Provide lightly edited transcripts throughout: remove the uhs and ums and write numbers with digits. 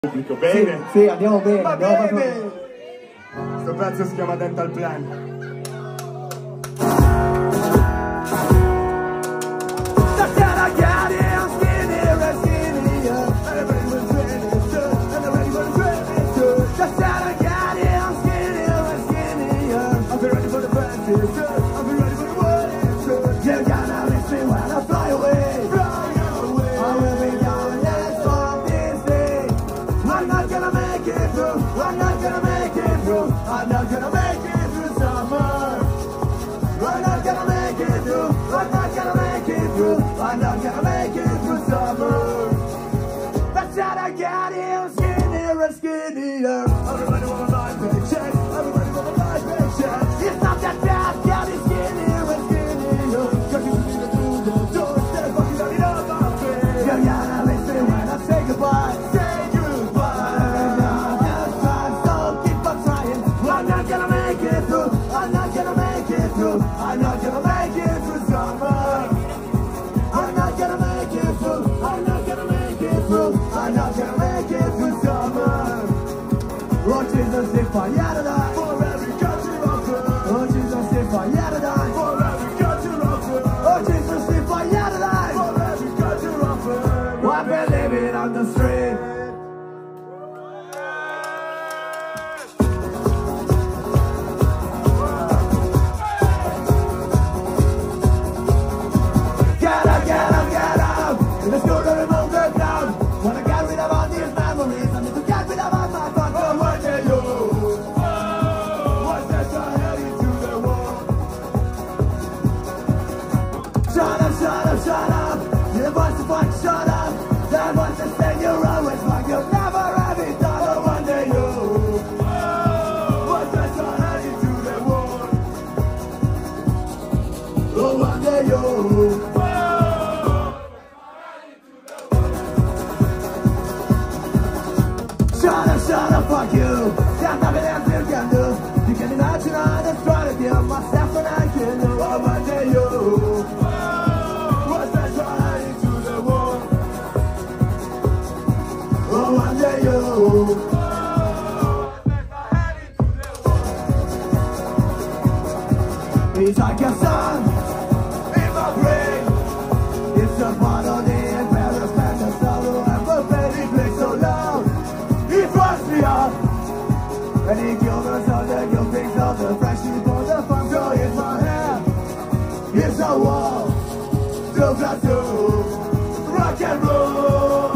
Pubblico, bene? Sì, andiamo bene. Va andiamo bene! Questo pezzo si chiama Dental Plan. I'm not gonna make it through summer. I'm not gonna make it through. I'm not gonna make it through. I'm not gonna make it through summer. That's what I got here, skinnier and skinnier. Everybody want a life paycheck. Everybody want a life paycheck. It's not that bad, got it skinnier and skinnier. Cause you need to do the door instead of fucking running up my face. You gotta listen when I say goodbye. Say goodbye. I'm not gonna make it through. I'm not gonna make it through. I'm not gonna make it through summer. I'm not gonna make it through. I'm not gonna make it through. I'm not gonna make it through summer. Oh Jesus, if I had to die for every country rocker. Oh Jesus, if I had to die for every country rocker. Oh Jesus, if I had to die for every country rocker. I've been living on the street. Let's go to remove the ground. Wanna get rid of all these memories. I need to get rid of all my thoughts. Oh, one day you was that I heading to the wall. Shut up, shut up, shut up. You want to fuck, shut up. That was the thing you're always fuck. You'll never have it done. Oh, one day you was that I heading to the wall. Oh, one day you. Shut up, fuck you. There's nothing else you can do. You can imagine I destroyed you myself and I can do. Oh, one day you was that trying to the wall. Oh, one day you it's like a sun in my brain. It's a part of the embarrassment and sorrow and perfectly played so loud. He thrust me up, and he killed us all the good things of the friendship for the fun. So here's my hand, here's a wall, to tattoo, rock and roll.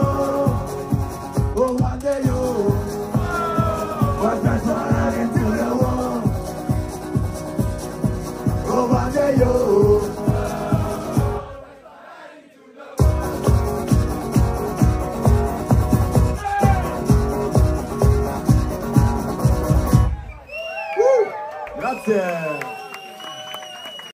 Oh, one day you was transformed into the wall. Oh, one day you. Grazie!